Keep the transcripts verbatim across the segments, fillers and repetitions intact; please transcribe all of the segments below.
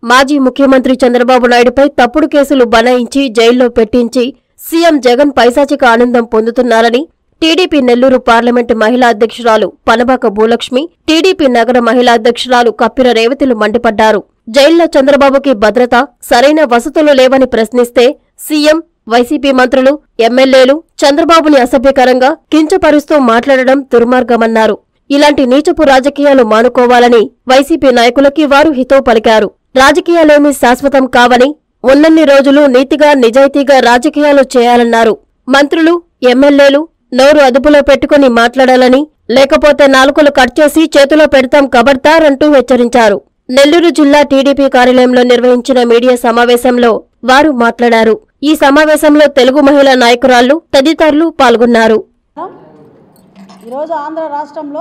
మాజీ ముఖ్యమంత్రి చంద్రబాబు నాయుడుపై తప్పుడు కేసులు బనాయించి జైల్లో పెట్టించి సీఎం జగన్ పైశాచిక ఆనందం పొందుతున్నారని టీడీపీ నెల్లూరు పార్లమెంటు మహిళా అధ్యక్షురాలు పనబాక భూలక్ష్మి, టీడీపీ నగర మహిళా అధ్యక్షురాలు కప్పిర రేవతిలు మండిపడ్డారు. జైల్లో చంద్రబాబుకి భద్రత, సరైన వసతులు లేవని ప్రశ్నిస్తే సీఎం, వైసీపీ మంత్రులు, ఎమ్మెల్యేలు చంద్రబాబుని అసభ్యకరంగా కించపరుస్తూ మాట్లాడడం దుర్మార్గమన్నారు. ఇలాంటి నీచపు రాజకీయాలు మానుకోవాలని వైసీపీ నాయకులకి వారు హితవు పలికారు. రాజకీయాలేమీ శాశ్వతం కావని, ఉన్నన్ని రోజులు నీతిగా నిజాయితీగా రాజకీయాలు చేయాలన్నారు. మంత్రులు, ఎమ్మెల్యేలు నోరు అదుపులో పెట్టుకుని మాట్లాడాలని, లేకపోతే నాలుకలు కట్ చేసి చేతిలో పెడతాం కబడ్దార్ అంటూ హెచ్చరించారు. నెల్లూరు జిల్లా టీడీపీ కార్యాలయంలో నిర్వహించిన మీడియా సమావేశంలో వారు మాట్లాడారు. ఈ సమావేశంలో తెలుగు మహిళా నాయకురాళ్లు తదితరులు పాల్గొన్నారు. ఈరోజు ఆంధ్ర రాష్ట్రంలో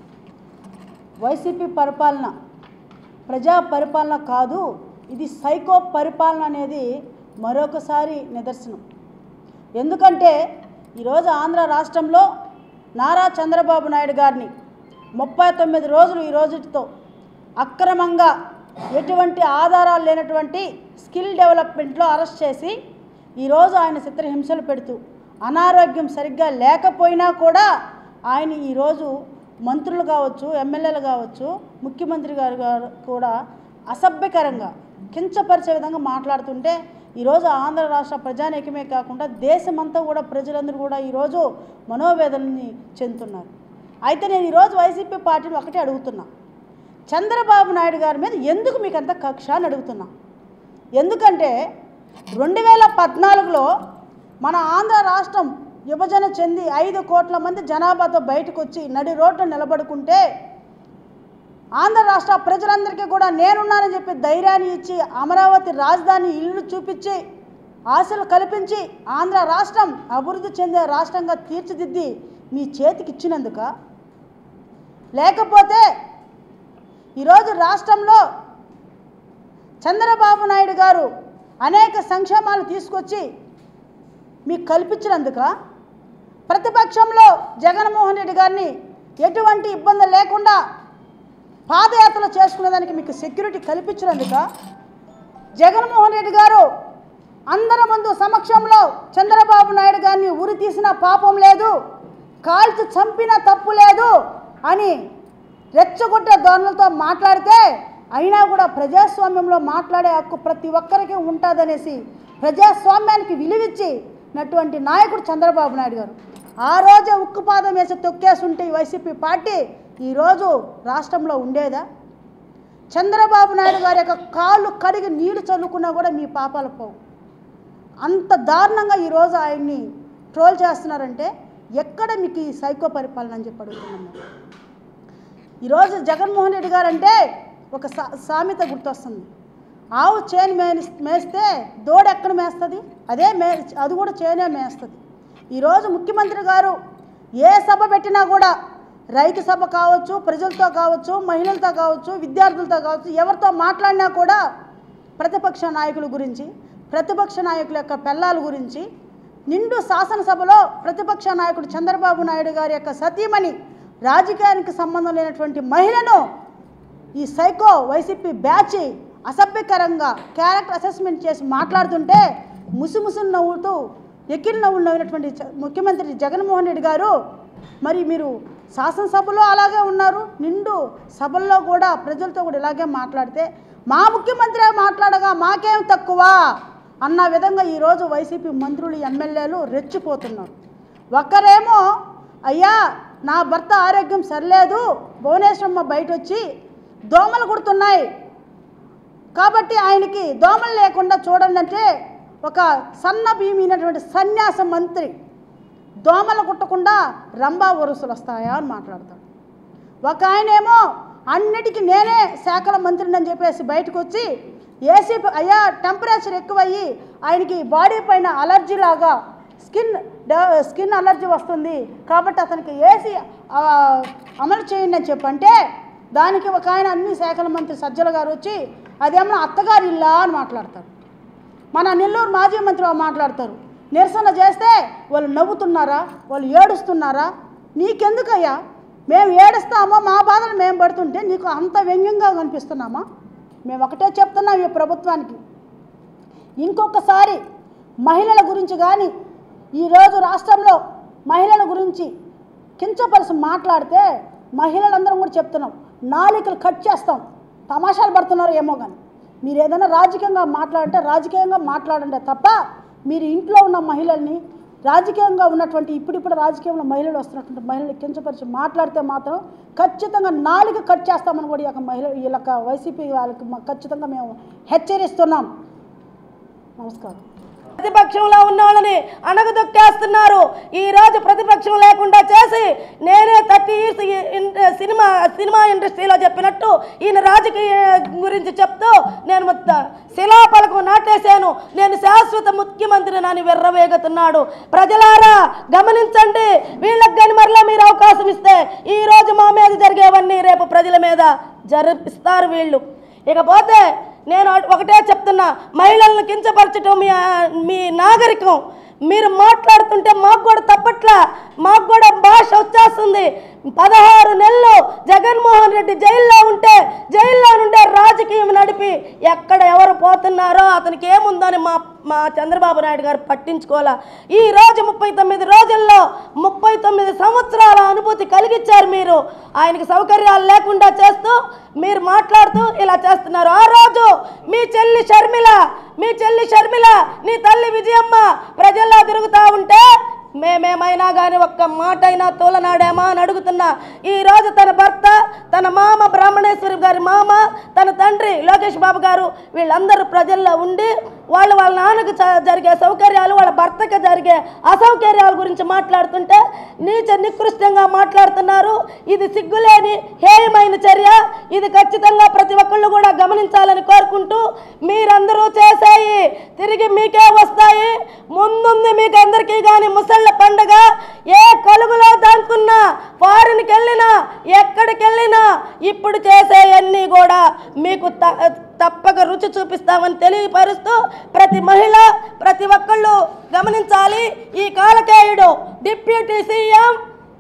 వైసీపీ పరిపాలన ప్రజా పరిపాలన కాదు, ఇది సైకో పరిపాలన అనేది మరొకసారి నిదర్శనం. ఎందుకంటే ఈరోజు ఆంధ్ర రాష్ట్రంలో నారా చంద్రబాబు నాయుడు గారిని ముప్పై తొమ్మిది రోజులు ఈ రోజుతో అక్రమంగా ఎటువంటి ఆధారాలు లేనటువంటి స్కిల్ డెవలప్మెంట్లో అరెస్ట్ చేసి ఈరోజు ఆయన చిత్రహింసలు పెడుతూ, అనారోగ్యం సరిగ్గా లేకపోయినా కూడా ఆయన ఈరోజు మంత్రులు కావచ్చు, ఎమ్మెల్యేలు కావచ్చు, ముఖ్యమంత్రి గారు కూడా అసభ్యకరంగా కించపరిచే విధంగా మాట్లాడుతుంటే ఈరోజు ఆంధ్ర రాష్ట్ర ప్రజానీకమే కాకుండా దేశమంతా కూడా ప్రజలందరూ కూడా ఈరోజు మనోవేదనని చెందుతున్నారు. అయితే నేను ఈరోజు వైసీపీ పార్టీని ఒకటే అడుగుతున్నా, చంద్రబాబు నాయుడు గారి మీద ఎందుకు మీకు అంత కక్ష అని అడుగుతున్నా. ఎందుకంటే రెండు వేల పద్నాలుగులో మన ఆంధ్ర రాష్ట్రం విభజన చెంది ఐదు కోట్ల మంది జనాభాతో బయటకు వచ్చి నడి రోడ్డు నిలబడుకుంటే ఆంధ్ర రాష్ట్ర ప్రజలందరికీ కూడా నేనున్నానని చెప్పి ధైర్యాన్ని ఇచ్చి అమరావతి రాజధాని ఇల్లు చూపించి ఆశలు కల్పించి ఆంధ్ర రాష్ట్రం అభివృద్ధి చెందే రాష్ట్రంగా తీర్చిదిద్ది మీ చేతికి ఇచ్చినందుక, లేకపోతే ఈరోజు రాష్ట్రంలో చంద్రబాబు నాయుడు గారు అనేక సంక్షేమాలు తీసుకొచ్చి మీకు కల్పించినందుక, ప్రతిపక్షంలో జగన్మోహన్ రెడ్డి గారిని ఎటువంటి ఇబ్బంది లేకుండా పాదయాత్రలు చేసుకునేదానికి మీకు సెక్యూరిటీ కల్పించినందుక, జగన్మోహన్ రెడ్డి గారు అందరి ముందు సమక్షంలో చంద్రబాబు నాయుడు గారిని ఉరి తీసిన పాపం లేదు, కాల్చి చంపిన తప్పు లేదు అని రెచ్చగొట్టే ధోరణులతో మాట్లాడితే, అయినా కూడా ప్రజాస్వామ్యంలో మాట్లాడే హక్కు ప్రతి ఒక్కరికి ఉంటుందనేసి ప్రజాస్వామ్యానికి విలువిచ్చినటువంటి నాయకుడు చంద్రబాబు నాయుడు గారు. ఆ రోజే ఉక్కుపాదం వేసి తొక్కేసుంటే ఈ వైసీపీ పార్టీ ఈరోజు రాష్ట్రంలో ఉండేదా? చంద్రబాబు నాయుడు గారి యొక్క కాళ్ళు కడిగి నీళ్లు చల్లుకున్నా కూడా మీ పాపాలు పోవు. అంత దారుణంగా ఈరోజు ఆయన్ని ట్రోల్ చేస్తున్నారంటే ఎక్కడ మీకు ఈ సైకో పరిపాలన అని చెప్పి అడుగుతున్నాము. ఈరోజు జగన్మోహన్ రెడ్డి గారు అంటే ఒక సా సామెత గుర్తొస్తుంది, ఆవు చేను మే మేస్తే దోడ ఎక్కడ మేస్తుంది, అదే మే అది కూడా చేనే మేస్తుంది. ఈరోజు ముఖ్యమంత్రి గారు ఏ సభ పెట్టినా కూడా రైతు సభ కావచ్చు, ప్రజలతో కావచ్చు, మహిళలతో కావచ్చు, విద్యార్థులతో కావచ్చు, ఎవరితో మాట్లాడినా కూడా ప్రతిపక్ష నాయకుల గురించి, ప్రతిపక్ష నాయకుల యొక్క పెళ్ళాల గురించి, నిండు శాసనసభలో ప్రతిపక్ష నాయకుడు చంద్రబాబు నాయుడు గారి యొక్క సతీమణి రాజకీయానికి సంబంధం లేనటువంటి మహిళను ఈ సైకో వైసీపీ బ్యాచ్ అసభ్యకరంగా క్యారెక్టర్ అసెస్మెంట్ చేసి మాట్లాడుతుంటే ముసిముసులు నవ్వుతూ ఎక్కిరి నవ్వులు నవ్వినటువంటి ముఖ్యమంత్రి జగన్మోహన్ రెడ్డి గారు, మరి మీరు శాసనసభలో అలాగే ఉన్నారు, నిండు సభల్లో కూడా ప్రజలతో కూడా ఇలాగే మాట్లాడితే మా ముఖ్యమంత్రి మాట్లాడగా మాకేం తక్కువ అన్న విధంగా ఈరోజు వైసీపీ మంత్రులు, ఎమ్మెల్యేలు రెచ్చిపోతున్నారు. ఒక్కరేమో అయ్యా నా భర్త ఆరోగ్యం సరిలేదు, భువనేశ్వరమ్మ బయట వచ్చి దోమలు కుడుతున్నాయి కాబట్టి ఆయనకి దోమలు లేకుండా చూడండి అంటే ఒక సన్న భీమైనటువంటి సన్యాస మంత్రి దోమలు కుట్టకుండా రంభా వరుసలు వస్తాయా అని మాట్లాడతాడు. ఒక ఆయనేమో అన్నిటికీ నేనే శాఖల మంత్రిని అని చెప్పేసి బయటకు వచ్చి ఏసీ అయ్యా టెంపరేచర్ ఎక్కువయ్యి ఆయనకి బాడీ పైన అలర్జీ లాగా స్కిన్ స్కిన్ అలర్జీ వస్తుంది కాబట్టి అతనికి ఏసీ అమలు చేయండి అని చెప్పంటే దానికి ఒక ఆయన అన్ని శాఖల మంత్రి సజ్జల గారు వచ్చి అదేమన్నా అత్తగారి ఇల్లా అని మాట్లాడతారు. మన నెల్లూరు మాజీ మంత్రి మాట్లాడతారు, నిరసన చేస్తే వాళ్ళు నవ్వుతున్నారా, వాళ్ళు ఏడుస్తున్నారా, నీకెందుకయ్యా మేము ఏడుస్తామో మా బాధలు మేము పడుతుంటే నీకు అంత వ్యంగ్యంగా కనిపిస్తున్నామా? మేము ఒకటే చెప్తున్నాం ఈ ప్రభుత్వానికి, ఇంకొకసారి మహిళల గురించి కానీ ఈరోజు రాష్ట్రంలో మహిళల గురించి కించపరిచి మాట్లాడితే మహిళలందరం కూడా చెప్తున్నాం, నాలికలు కట్ చేస్తాం. తమాషాలు పడుతున్నారు ఏమో కానీ మీరు ఏదైనా రాజకీయంగా మాట్లాడంటే రాజకీయంగా మాట్లాడండి తప్ప మీరు ఇంట్లో ఉన్న మహిళల్ని, రాజకీయంగా ఉన్నటువంటి ఇప్పుడిప్పుడు రాజకీయంలో మహిళలు వస్తున్నటువంటి మహిళలు కించపరిచి మాట్లాడితే మాత్రం ఖచ్చితంగా నాలుక కట్ చేస్తామని కూడా ఈ యొక్క మహిళ వీళ్ళకి వైసీపీ వాళ్ళకి ఖచ్చితంగా మేము హెచ్చరిస్తున్నాం. నమస్కారం. ప్రతిపక్షంలో ఉన్న వాళ్ళని అణగదొక్కేస్తున్నారు. ఈరోజు ప్రతిపక్షం లేకుండా చేసి నేనే థర్టీ ఇయర్స్ సినిమా సినిమా ఇండస్ట్రీలో చెప్పినట్టు ఈయన రాజకీయ గురించి చెప్తూ నేను శిలాపలకం నాటేశాను, నేను శాశ్వత ముఖ్యమంత్రిని అని విర్రవేగుతున్నాడు. ప్రజలారా గమనించండి, వీళ్ళకి కానీ మరలా మీరు అవకాశం ఇస్తే ఈరోజు మా మీద జరిగేవన్నీ రేపు ప్రజల మీద జరిపిస్తారు వీళ్ళు. ఇకపోతే నేను ఒకటే చెప్తున్నా, మహిళలను కించపరచడం మీ మీ నాగరికం. మీరు మాట్లాడుతుంటే మాకు కూడా తప్పట్లా, మాకు కూడా భాష వచ్చేస్తుంది. పదహారు నెలలు జగన్మోహన్ రెడ్డి జైల్లో ఉంటే జైల్లో నుండే రాజకీయం నడిపి ఎక్కడ ఎవరు పోతున్నారో అతనికి ఏముందని మా మా చంద్రబాబు నాయుడు గారు పట్టించుకోవాలా. ఈ రోజు ముప్పై తొమ్మిది రోజుల్లో ముప్పై తొమ్మిది సంవత్సరాల అనుభూతి కలిగించారు మీరు. ఆయనకి సౌకర్యాలు లేకుండా చేస్తూ మీరు మాట్లాడుతూ ఇలా చేస్తున్నారు. ఆ రోజు మీ చెల్లి షర్మిల మీ చెల్లి షర్మిల నీ తల్లి విజయమ్మ ప్రజల్లో తిరుగుతూ ఉంటే మేమేమైనా కానీ ఒక్క మాట అయినా తోలనాడామా అని అడుగుతున్నా. ఈరోజు తన భర్త, తన మామ బ్రాహ్మణేశ్వరి గారి మామ, తన తండ్రి లోకేష్ బాబు గారు వీళ్ళందరూ ప్రజల్లో ఉండి వాళ్ళు వాళ్ళ నాన్నకు జరిగే సౌకర్యాలు, వాళ్ళ భర్తకు జరిగే అసౌకర్యాల గురించి మాట్లాడుతుంటే నీచ నికృష్టంగా మాట్లాడుతున్నారు. ఇది సిగ్గులేని హేయమైన చర్య. ఇది ఖచ్చితంగా ప్రతి ఒక్కళ్ళు కూడా గమనించాలని కోరుకుంటూ, మీరందరూ చేసేయి తిరిగి మీకే వస్తాయి. ముందుంది మీకు అందరికీ కానీ ముసళ్ళ పండుగ. ఏ కలుగులో దానుకున్నా, ఫారిన్కి వెళ్ళినా, ఎక్కడికి వెళ్ళినా ఇప్పుడు చేసేవన్నీ కూడా మీకు తప్పక రుచి చూపిస్తామని తెలియపరుస్తూ ప్రతి మహిళ ప్రతి ఒక్కళ్ళు గమనించాలి. ఈ కాలకేయుడు డిప్యూటీ సీఎం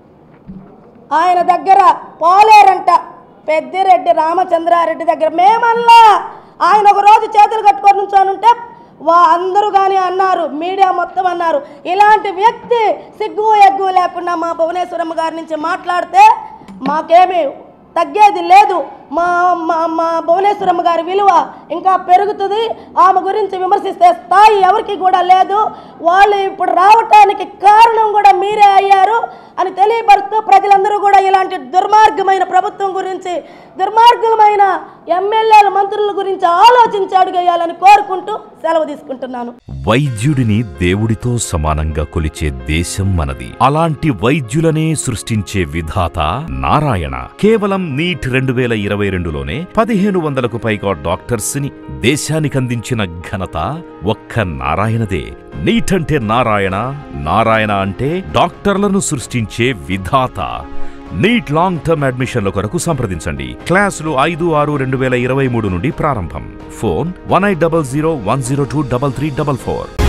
ఆయన దగ్గర పోలేరంట, పెద్దిరెడ్డి రామచంద్రారెడ్డి దగ్గర. మేమల్లా ఆయన ఒక రోజు చేతులు కట్టుకొని నుంచోనుంటే వా అందరూ కానీ అన్నారు, మీడియా మొత్తం అన్నారు. ఇలాంటి వ్యక్తి సిగ్గు ఎగ్గు లేకుండా మా భువనేశ్వరమ్మ గారి నుంచి మాట్లాడితే మాకేమీ తగ్గేది లేదు. మా మా భువనేశ్వరమ్మ గారి విలువ ఇంకా పెరుగుతుంది. ఆమె గురించి విమర్శిస్తే స్థాయి ఎవరికి కూడా లేదు. వాళ్ళు ఇప్పుడు రావటానికి కారణం కూడా మీరే అయ్యారు అని తెలియపరుస్తూ ప్రజలందరూ కూడా ఇలాంటి దుర్మార్గమైన ప్రభుత్వం గురించి, దుర్మార్గమైన ఎమ్మెల్యేల మంత్రుల గురించి ఆలోచించి అడుగేయాలని కోరుకుంటూ సెలవు తీసుకుంటున్నాను. వైద్యుడిని దేవుడితో సమానంగా కొలిచే దేశం మనది. అలాంటి వైద్యులనే సృష్టించే విధాత నారాయణ. కేవలం నీట్ రెండు వేల ఇరవై రెండులోనే పదిహేను వందలకు పైగా డాక్టర్స్ ని దేశానికి అందించిన ఘనత ఒక్క నారాయణదే. నీట్ అంటే నారాయణ, నారాయణ అంటే డాక్టర్లను సృష్టించే విధాత. నీట్ లాంగ్ టర్మ్ అడ్మిషన్ల కొరకు సంప్రదించండి. క్లాసులు ఐదు ఆరు రెండు వేల ఇరవై మూడు నుండి ప్రారంభం. Phone one eight double zero one zero two double three double four.